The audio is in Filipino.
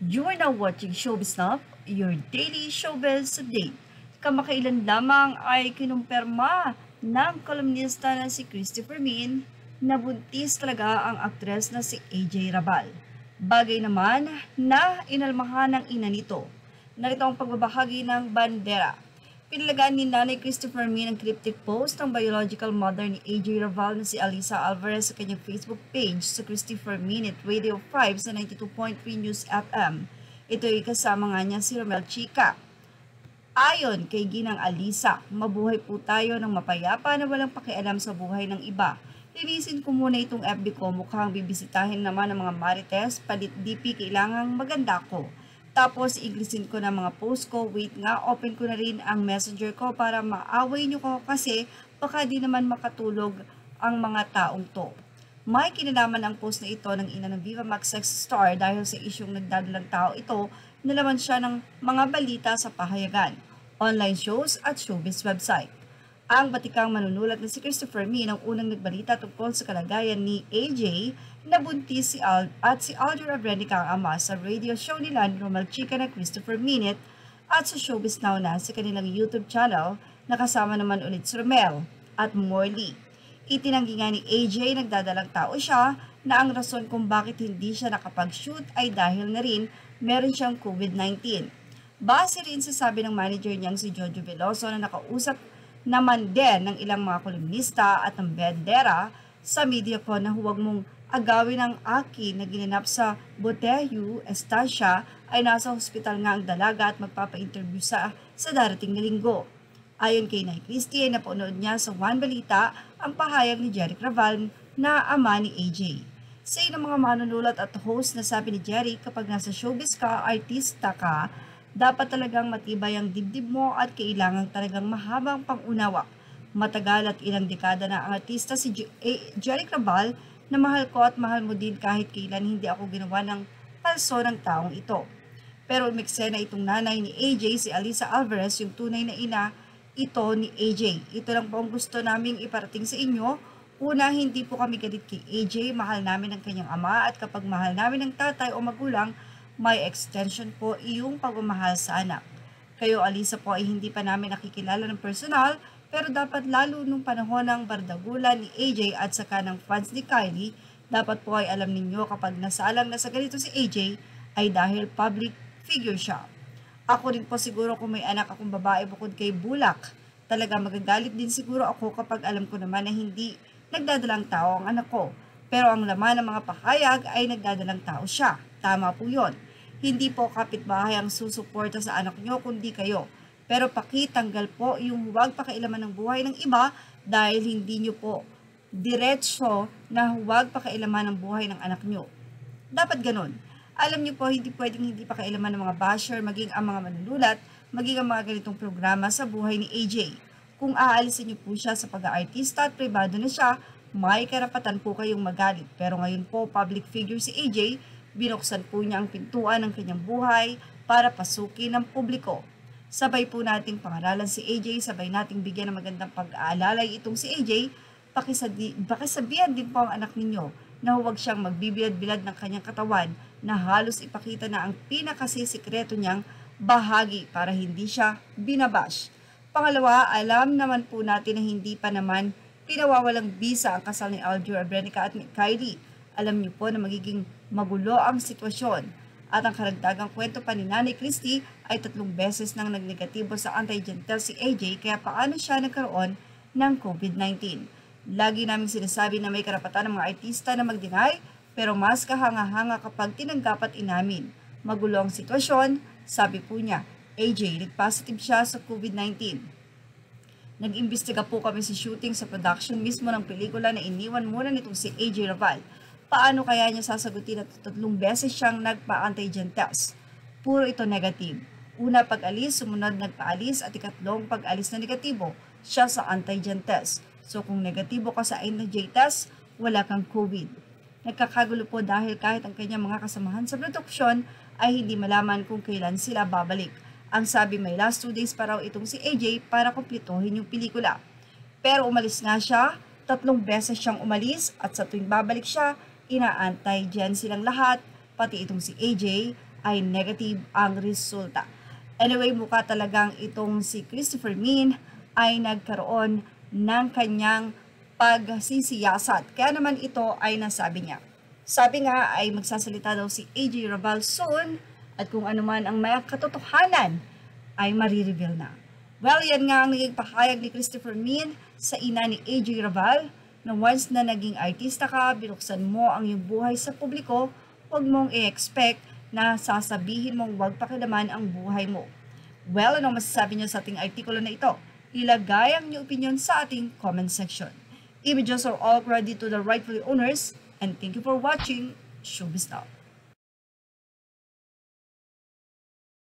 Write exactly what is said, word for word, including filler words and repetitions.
You are now watching Showbiz Now, your daily showbiz update. Kamakailan lamang ay kinumpirma ng kolumnista na si CRISTY FERMIN na buntis talaga ang aktres na si A J RAVAL. Bagay naman na inalmahan ng ina nito. Narito ang pagbabahagi ng bandera. Pinalagaan ni Nanay CRISTY FERMIN ang cryptic post ng biological mother ni A J RAVAL na si Alisa Alvarez sa kanyang Facebook page sa CRISTY FERMIN at Radio five sa ninety-two point three News F M. Ito ay kasama nga niya si Romel Chica. Ayon kay Ginang Alisa, mabuhay po tayo ng mapayapa na walang pakialam sa buhay ng iba. Linisin ko muna itong F B ko, mukhang bibisitahin naman ng mga marites, palit D P, kailangang maganda ko. Tapos, iglisin ko na mga post ko. Wait nga, open ko na rin ang messenger ko para maaway nyo ko kasi baka di naman makatulog ang mga taong to. May kinalaman ang post na ito ng ina ng Viva Max sex star dahil sa isyong nagdadalang tao ito, nalaman siya ng mga balita sa pahayagan, online shows at showbiz website. Ang batikang manunulat na si CRISTY FERMIN ang unang nagbalita tungkol sa kalagayan ni A J na buntis si Al at si A J RAVAL ang ama sa radio show nila ni Romel Chica na CRISTY FERMIN at sa Showbiz Now na sa kanilang YouTube channel na kasama naman ulit si Romel at Morley. Itinanggi nga ni A J nagdadalang tao siya na ang rason kung bakit hindi siya nakapag-shoot ay dahil na rin meron siyang COVID nineteen. Base rin sa sabi ng manager niyang si Jojo Veloso na nakausap naman din ng ilang mga kolumnista at ng bandera sa media ko na huwag mong agawin ang aki na ginanap sa Boteyu, Estancia ay nasa hospital nga ang dalaga at magpapa-interview sa, sa darating na linggo. Ayon kay Nay CRISTY ay napanood niya sa One Balita ang pahayag ni Jerry RAVAL na ama ni A J. Sa ng mga manunulat at host na sabi ni Jerry, kapag nasa showbiz ka, artista ka, dapat talagang matibay ang dibdib mo at kailangan talagang mahabang pangunawa. Matagal at ilang dekada na ang artista si Jerry RAVAL na mahal ko at mahal mo din kahit kailan hindi ako ginawa ng palso ng taong ito. Pero umiksena itong nanay ni A J, si Alisa Alvarez, yung tunay na ina ito ni A J. Ito lang po ang gusto naming iparating sa inyo. Una, hindi po kami galit kay A J, mahal namin ang kanyang ama at kapag mahal namin ang tatay o magulang, may extension po iyong pagmamahal sa anak. Kayo, Alisa, po ay hindi pa namin nakikilala ng personal, pero dapat lalo nung panahon ng bardagulan ni A J at saka ng fans ni Kylie, dapat po ay alam ninyo kapag nasaalang na sa ganito si A J ay dahil public figure siya. Ako rin po siguro kung may anak akong babae bukod kay Bulak. Talaga magagalit din siguro ako kapag alam ko naman na hindi nagdadalang tao ang anak ko. Pero ang laman ng mga pahayag ay nagdadalang tao siya. Tama po yon. Hindi po kapitbahay ang susuporta sa anak nyo kundi kayo. Pero pakitanggal po yung huwag pakailaman ng buhay ng iba dahil hindi nyo po diretsyo na huwag pakailaman ng buhay ng anak nyo. Dapat ganun. Alam nyo po, hindi pwedeng hindi pakailaman ng mga basher, maging ang mga manunulat, maging ang mga ganitong programa sa buhay ni A J. Kung aalisin nyo po siya sa pag-aartista at pribado na siya, may karapatan po kayong magalit. Pero ngayon po, public figure si A J, binuksan po niya ang pintuan ng kanyang buhay para pasukin ng publiko. Sabay po nating pangaralan si A J, sabay nating bigyan ng magandang pag-aalalay itong si A J, pakisadi, pakisabihan din po ang anak ninyo na huwag siyang magbibilad-bilad ng kanyang katawan na halos ipakita na ang pinakasisikreto niyang bahagi para hindi siya binabash. Pangalawa, alam naman po natin na hindi pa naman pinawawalang bisa ang kasal ni A J RAVAL at ni Kylie. Alam niyo po na magiging magulo ang sitwasyon. At ang karagdagang kwento pa ni Nanay CRISTY ay tatlong beses nang nagnegatibo sa anti-gentle si A J kaya paano siya nagkaroon ng COVID nineteen. Lagi namin sinasabi na may karapatan ng mga artista na mag-deny pero mas kahanga-hanga kapag tinanggap at inamin. Magulo ang sitwasyon, sabi po niya. A J, nag-positive siya sa COVID nineteen. Nag-imbestiga po kami sa shooting sa production mismo ng pelikula na iniwan muna nitong si A J RAVAL. Paano kaya niya sasagutin at tatlong beses siyang nagpa-antigen test? Puro ito negative. Una pag-alis, sumunod nagpa-alis at ikatlong pag-alis na negatibo siya sa antigen test. So kung negatibo ka sa antigen test, wala kang COVID. Nagkakagulo po dahil kahit ang kanyang mga kasamahan sa produksyon ay hindi malaman kung kailan sila babalik. Ang sabi may last two days pa raw itong si A J para kumpletuhin yung pelikula. Pero umalis nga siya, tatlong beses siyang umalis at sa tuwing babalik siya, ina-anti-gen silang lahat, pati itong si A J ay negative ang resulta. Anyway, mukha talagang itong si CRISTY FERMIN ay nagkaroon ng kanyang pagsisiyasat. Kaya naman ito ay nasabi niya. Sabi nga ay magsasalita daw si A J RAVAL soon at kung ano man ang may katotohanan ay marireveal na. Well, yan nga ang naging pahayag ni CRISTY FERMIN sa ina ni A J RAVAL na once na naging artista ka, binuksan mo ang iyong buhay sa publiko, huwag mong i-expect na sasabihin mong huwag pakilaman ang buhay mo. Well, anong masasabi niyo sa ating artikulo na ito? Ilagay ang inyong opinion sa ating comment section. Images are all credit to the rightful owners, and thank you for watching Showbiz Now.